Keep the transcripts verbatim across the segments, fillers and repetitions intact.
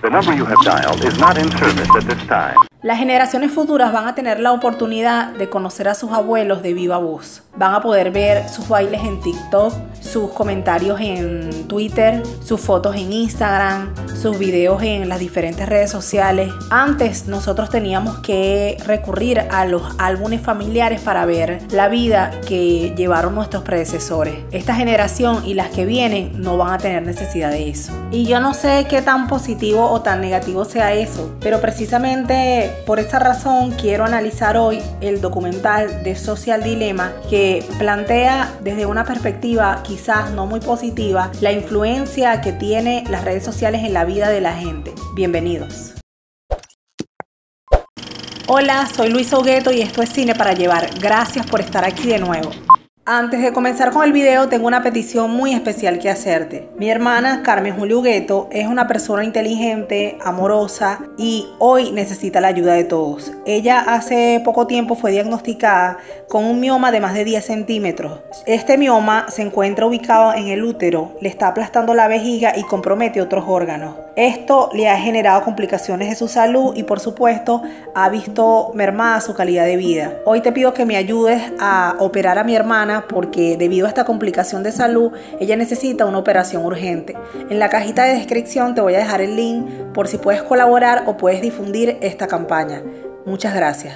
The number you have dialed is not in service at this time. Las generaciones futuras van a tener la oportunidad de conocer a sus abuelos de viva voz. Van a poder ver sus bailes en TikTok, sus comentarios en Twitter, sus fotos en Instagram, sus videos en las diferentes redes sociales. Antes nosotros teníamos que recurrir a los álbumes familiares para ver la vida que llevaron nuestros predecesores. Esta generación y las que vienen no van a tener necesidad de eso. Y yo no sé qué tan positivo o tan negativo sea eso, pero precisamente por esa razón quiero analizar hoy el documental de Social Dilemma, que plantea desde una perspectiva quizás no muy positiva la influencia que tiene las redes sociales en la vida de la gente. Bienvenidos. Hola, soy Luisa Hugueto y esto es Cine para Llevar. Gracias por estar aquí de nuevo. Antes de comenzar con el video, tengo una petición muy especial que hacerte. Mi hermana Carmen Julia Hugueto es una persona inteligente, amorosa y hoy necesita la ayuda de todos. Ella hace poco tiempo fue diagnosticada con un mioma de más de diez centímetros. Este mioma se encuentra ubicado en el útero, le está aplastando la vejiga y compromete otros órganos. Esto le ha generado complicaciones de su salud y por supuesto ha visto mermada su calidad de vida. Hoy te pido que me ayudes a operar a mi hermana porque debido a esta complicación de salud ella necesita una operación urgente. En la cajita de descripción te voy a dejar el link por si puedes colaborar o puedes difundir esta campaña. Muchas gracias.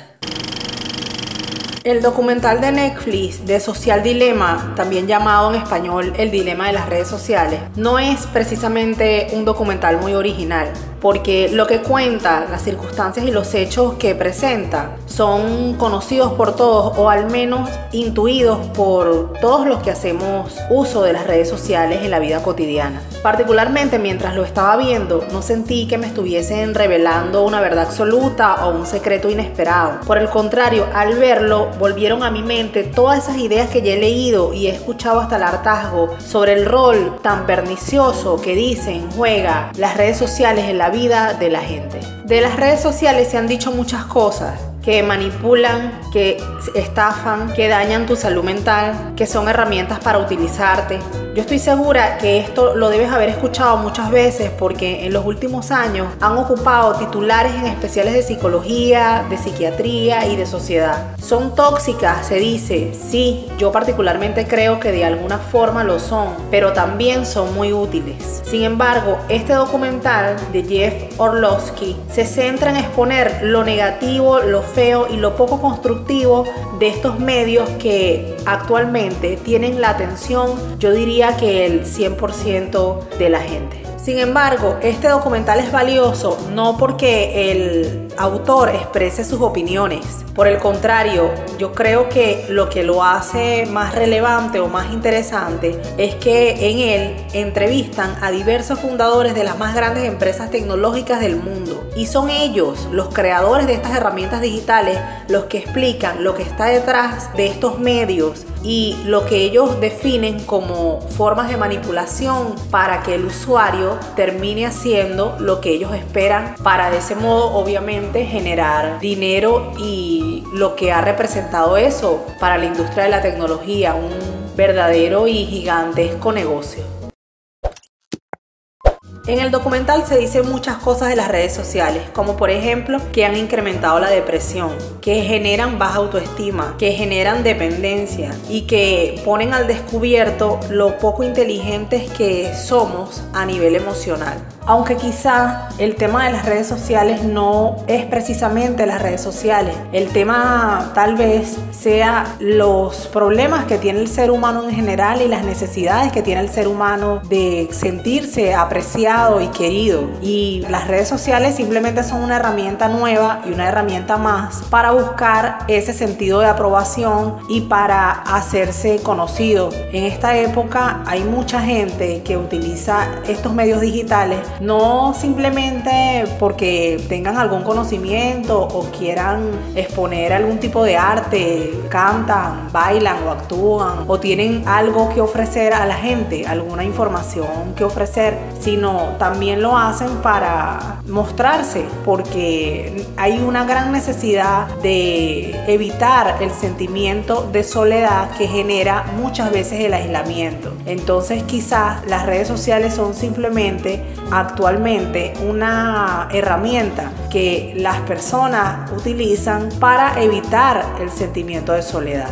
El documental de Netflix de Social Dilemma, también llamado en español El Dilema de las Redes Sociales, no es precisamente un documental muy original, porque lo que cuenta, las circunstancias y los hechos que presenta son conocidos por todos o al menos intuidos por todos los que hacemos uso de las redes sociales en la vida cotidiana. Particularmente mientras lo estaba viendo, no sentí que me estuviesen revelando una verdad absoluta o un secreto inesperado. Por el contrario, al verlo, volvieron a mi mente todas esas ideas que ya he leído y he escuchado hasta el hartazgo sobre el rol tan pernicioso que dicen juega las redes sociales en la vida de la gente. De las redes sociales se han dicho muchas cosas, que manipulan, que estafan, que dañan tu salud mental, que son herramientas para utilizarte. Yo estoy segura que esto lo debes haber escuchado muchas veces porque en los últimos años han ocupado titulares en especiales de psicología, de psiquiatría y de sociedad. Son tóxicas, se dice. Sí, yo particularmente creo que de alguna forma lo son, pero también son muy útiles. Sin embargo, este documental de Jeff Orlowski se centra en exponer lo negativo, lo feo y lo poco constructivo de estos medios que actualmente tienen la atención, yo diría que el cien por ciento de la gente. Sin embargo, este documental es valioso no porque el autor exprese sus opiniones. Por el contrario, yo creo que lo que lo hace más relevante o más interesante es que en él entrevistan a diversos fundadores de las más grandes empresas tecnológicas del mundo. Y son ellos, los creadores de estas herramientas digitales, los que explican lo que está detrás de estos medios y lo que ellos definen como formas de manipulación para que el usuario termine haciendo lo que ellos esperan para de ese modo obviamente generar dinero y lo que ha representado eso para la industria de la tecnología, un verdadero y gigantesco negocio. En el documental se dicen muchas cosas de las redes sociales, como por ejemplo que han incrementado la depresión, que generan baja autoestima, que generan dependencia y que ponen al descubierto lo poco inteligentes que somos a nivel emocional. Aunque quizá el tema de las redes sociales no es precisamente las redes sociales, el tema tal vez sea los problemas que tiene el ser humano en general y las necesidades que tiene el ser humano de sentirse apreciado y querido. Y las redes sociales simplemente son una herramienta nueva y una herramienta más para buscar ese sentido de aprobación y para hacerse conocido. En esta época hay mucha gente que utiliza estos medios digitales no simplemente porque tengan algún conocimiento o quieran exponer algún tipo de arte, cantan, bailan o actúan o tienen algo que ofrecer a la gente, alguna información que ofrecer, sino sino también lo hacen para mostrarse, porque hay una gran necesidad de evitar el sentimiento de soledad que genera muchas veces el aislamiento. Entonces quizás las redes sociales son simplemente actualmente una herramienta que las personas utilizan para evitar el sentimiento de soledad.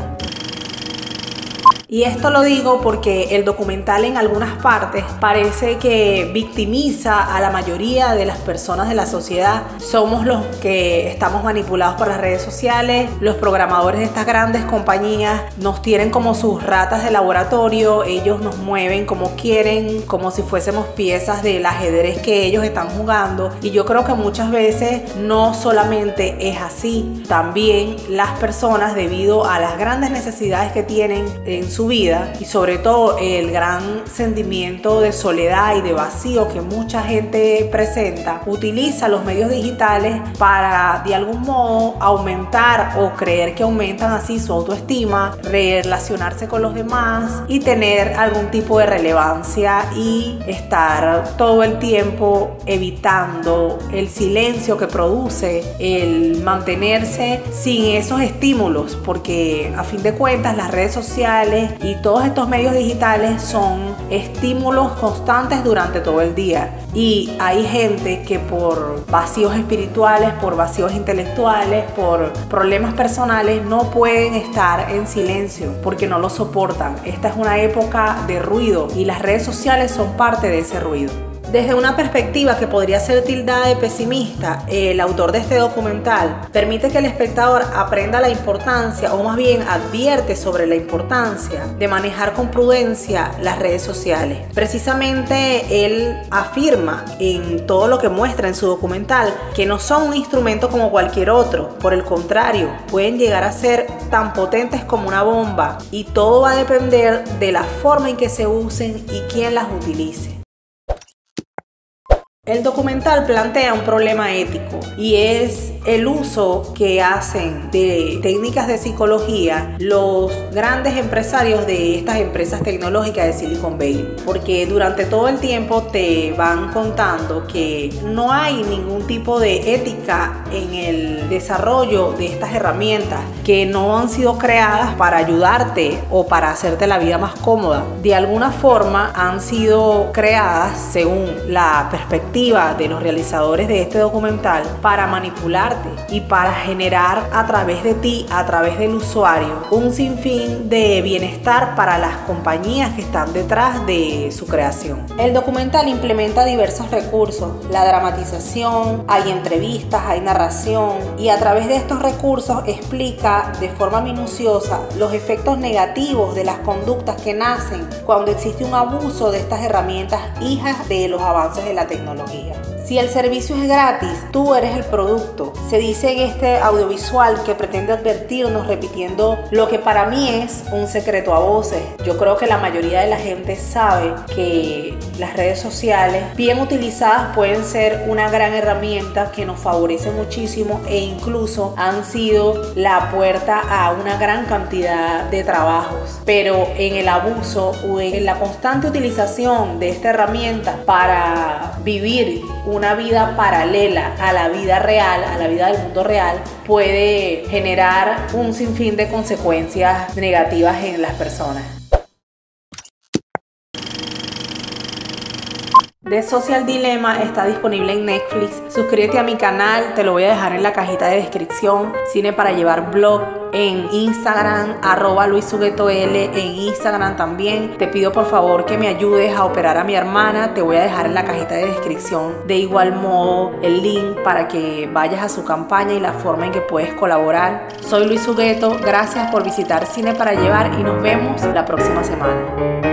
Y esto lo digo porque el documental en algunas partes parece que victimiza a la mayoría de las personas de la sociedad. Somos los que estamos manipulados por las redes sociales, los programadores de estas grandes compañías nos tienen como sus ratas de laboratorio, ellos nos mueven como quieren, como si fuésemos piezas del ajedrez que ellos están jugando. Y yo creo que muchas veces no solamente es así, también las personas, debido a las grandes necesidades que tienen en su vida y sobre todo el gran sentimiento de soledad y de vacío que mucha gente presenta, utiliza los medios digitales para de algún modo aumentar o creer que aumentan así su autoestima, relacionarse con los demás y tener algún tipo de relevancia y estar todo el tiempo evitando el silencio que produce el mantenerse sin esos estímulos, porque a fin de cuentas las redes sociales y todos estos medios digitales son estímulos constantes durante todo el día. Y hay gente que por vacíos espirituales, por vacíos intelectuales, por problemas personales no pueden estar en silencio porque no lo soportan. Esta es una época de ruido y las redes sociales son parte de ese ruido. Desde una perspectiva que podría ser tildada de pesimista, el autor de este documental permite que el espectador aprenda la importancia, o más bien advierte sobre la importancia de manejar con prudencia las redes sociales. Precisamente él afirma en todo lo que muestra en su documental que no son un instrumento como cualquier otro, por el contrario, pueden llegar a ser tan potentes como una bomba, y todo va a depender de la forma en que se usen y quién las utilice. El documental plantea un problema ético y es el uso que hacen de técnicas de psicología los grandes empresarios de estas empresas tecnológicas de Silicon Valley, porque durante todo el tiempo te van contando que no hay ningún tipo de ética en el desarrollo de estas herramientas, que no han sido creadas para ayudarte o para hacerte la vida más cómoda. De alguna forma han sido creadas, según la perspectiva de los realizadores de este documental, para manipularte y para generar a través de ti, a través del usuario, un sinfín de bienestar para las compañías que están detrás de su creación. El documental implementa diversos recursos: la dramatización, hay entrevistas, hay narración, y a través de estos recursos explica de forma minuciosa los efectos negativos de las conductas que nacen cuando existe un abuso de estas herramientas hijas de los avances de la tecnología. Si el servicio es gratis, tú eres el producto. Se dice en este audiovisual que pretende advertirnos repitiendo lo que para mí es un secreto a voces. Yo creo que la mayoría de la gente sabe que las redes sociales, bien utilizadas, pueden ser una gran herramienta que nos favorece muchísimo e incluso han sido la puerta a una gran cantidad de trabajos. Pero en el abuso o en la constante utilización de esta herramienta para vivir una vida paralela a la vida real, a la vida del mundo real, puede generar un sinfín de consecuencias negativas en las personas. The Social Dilemma está disponible en Netflix. Suscríbete a mi canal, te lo voy a dejar en la cajita de descripción. Cine para Llevar blog en Instagram, arroba Luis Hugueto L en Instagram también. Te pido por favor que me ayudes a operar a mi hermana. Te voy a dejar en la cajita de descripción de igual modo el link para que vayas a su campaña y la forma en que puedes colaborar. Soy Luis Hugueto, gracias por visitar Cine para Llevar y nos vemos la próxima semana.